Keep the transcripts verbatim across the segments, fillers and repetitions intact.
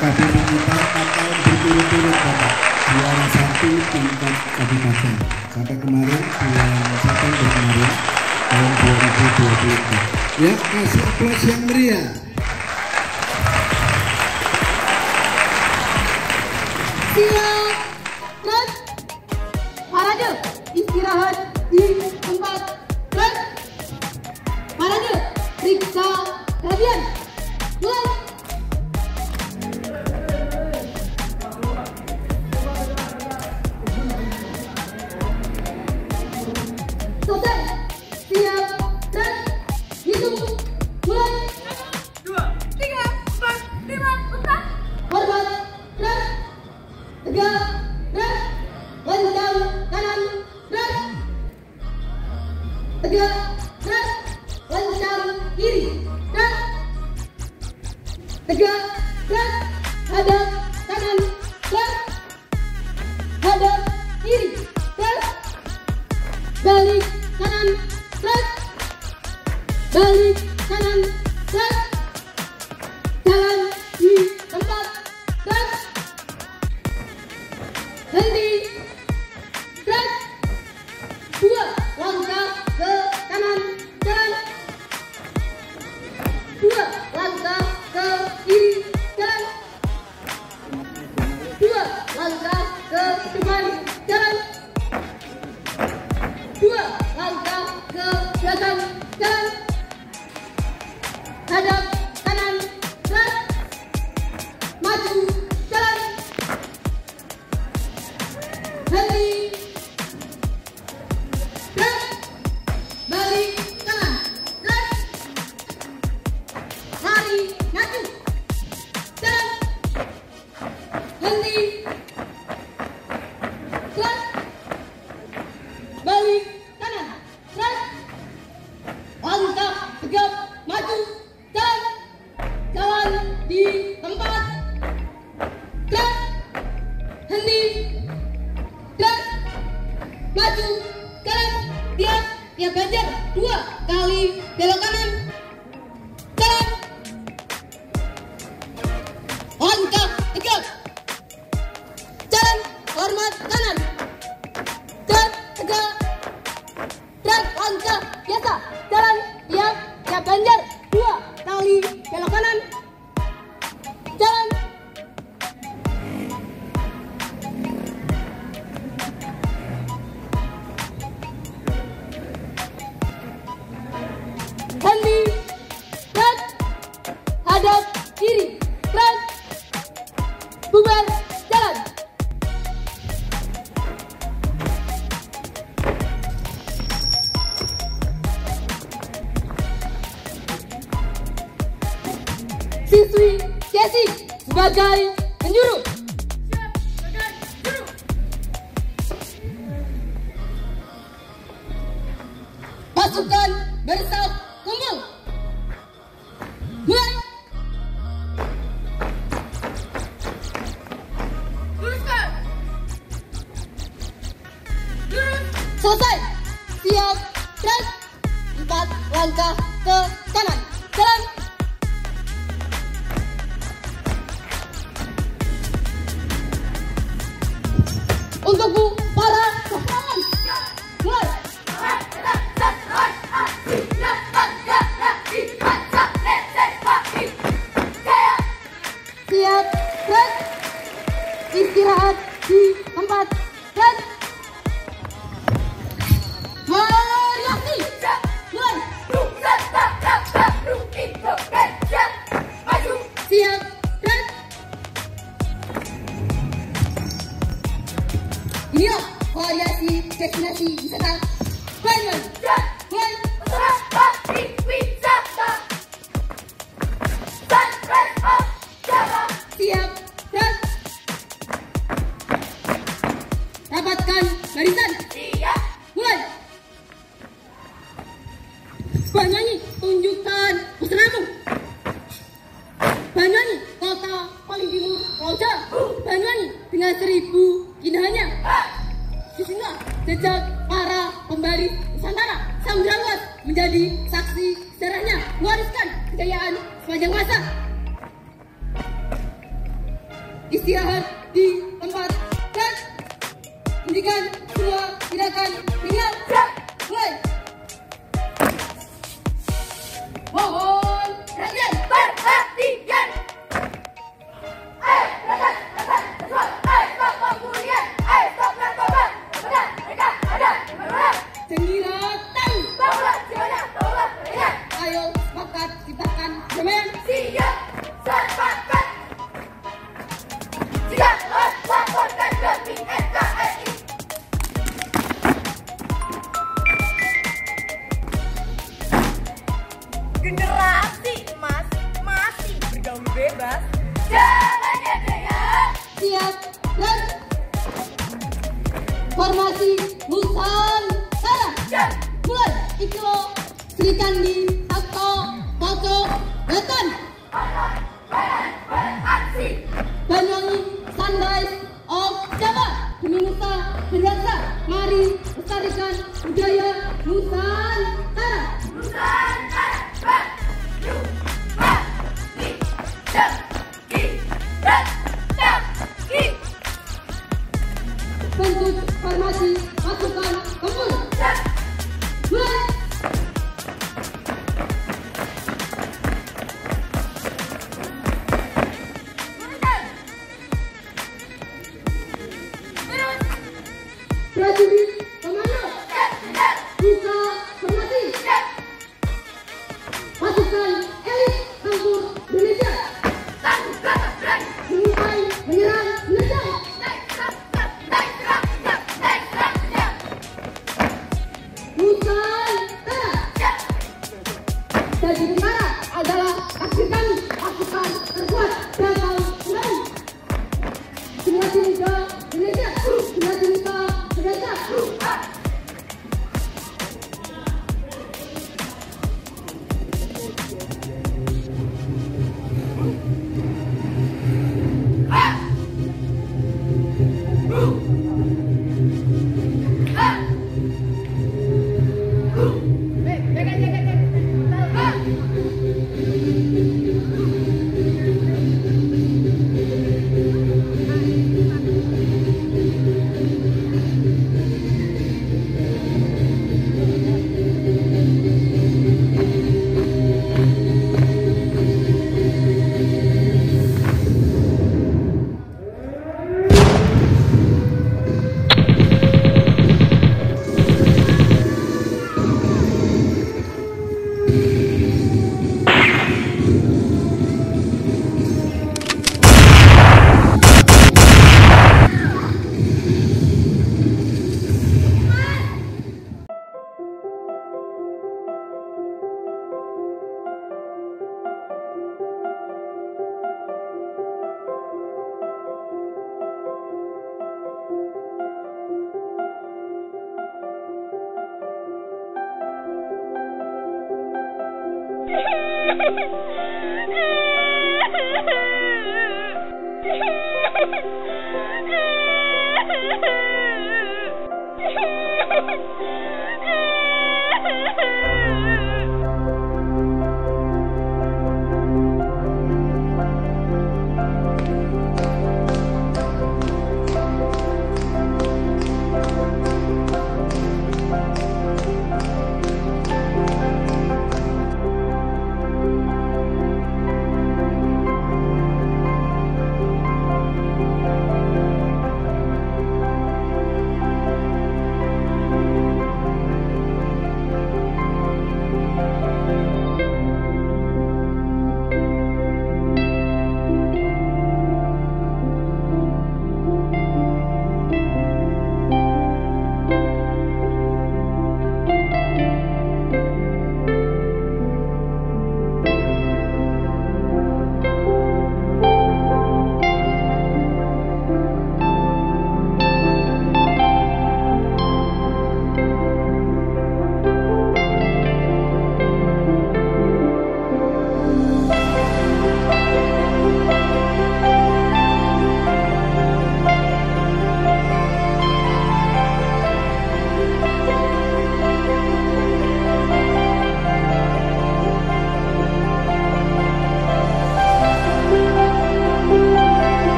Lkbb kita empat tahun berturut-turut Bapak juara satu tingkat kabupaten sampai kemarin bulan September kemarin tahun dua ribu dua puluh empat. Ya, kasih aplaus yang meriah. Siap, dan parade istirahat di tempat dan parade periksa kelebihan mulai. Selesai, siap dan hitung mulai. Dua, tiga, empat, lima, empat. Hormat dan tegak dan lancang kanan dan tegak dan lancang kiri dan tegak dan hadap kanan dan hadap kiri dan balik kanan dan balik kanan dan jalan di tempat dan henti dan dua langkah ke kanan jalan, dua langkah ke kiri jalan, dua langkah ke depan jalan, dua langkah ke belakang jalan, hadap kanan dan maju jalan, henti dan balik kanan dan lari maju jalan, henti dan balik kanan dan langkah tegap maju jalan, jalan di tempat dan henti dan maju kanan tiap tiap ganjar dua kali belok kanan jalan, langkah tegak jalan, hormat kanan dan tegak dan langkah biasa jalan tiap tiap ganjar dua kali belok kanan jalan. Henti dan hadap kiri dan bubar jalan. Siswi Jesse sebagai penjuru. Siap sebagai juru. Pasukan bersaf kumpul. Mulai. Luruskan. Lurus. Selesai. Siap dan empat langkah ke kanan. Jalan. Untukmu para pasangan. Mulai. Siap dan istirahat di tempat dan variasi mulai. Siap dan inilah variasi destinasi wisata Banyuwangi. Mulai. Siap dan rapatkan barisan. Siap. Mulai. Banyuwangi, tunjukkan busanamu. Banyuwangi, kota paling timur Pulau Jawa. Banyuwangi dengan seribu keindahannya. Disinilah jejak para pembaris Nusantara. Samudra luas menjadi saksi sejarahnya, mewariskan kejayaan sepanjang masa. istirahat di tempat dan hentikan semua gerakan dengan mulai. Mohon perhatian, perhatian. Eh, perhatian, perhatian, perhatian. Eh, stop pengulian. Eh, stop narkoba. Benar, mereka ada di mana? Cenggiratan. Bawa jiwanya, bawa mereka. Ayo sepakat ciptakan damai. Siap, sepakat. Siap, laporkan ke N K R I. Generasi emas masih bergaul bebas. Jangan gedean. Siap dan formasi Nusantara. Siap. Mulai. Iklo Sri Kandi Sabto Moco Wetan. Beraksi. Banyuwangi Sunrise of Jawa. Demi Nusa Bangsa. Mari lestarikan budaya Nusantara. Nusantara. Bentuk formasi pasukan tempur. Mulai. Prajurit komando. Buka formasi. Pasukan elit tempur Indonesia. Mulai menyerang menendang. Nusantara. Jadi Nusantara adalah aksi kami, pasukan terkuat bakal menang. Generasi muda Indonesia, generasi muda Indonesia.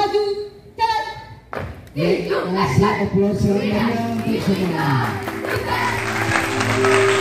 maju, jalan. Kasih aplaus yang meriah untuk semua.